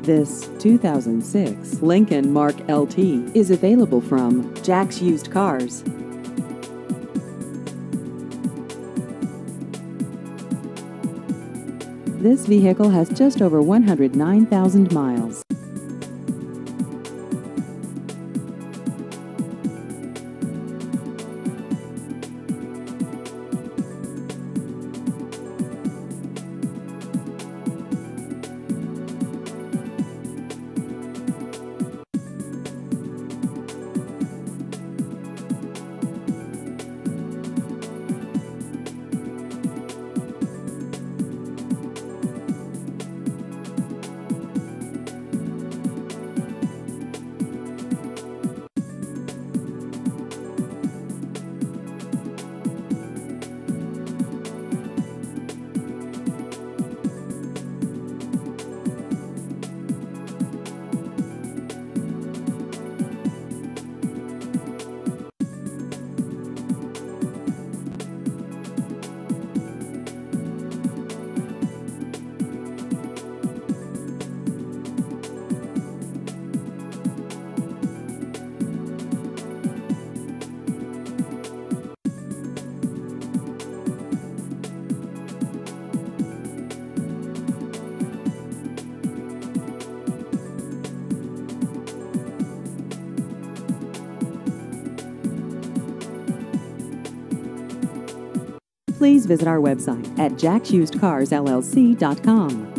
This 2006 Lincoln Mark LT is available from Jack's Used Cars. This vehicle has just over 109,000 miles. Please visit our website at jacksusedcarsllc.com.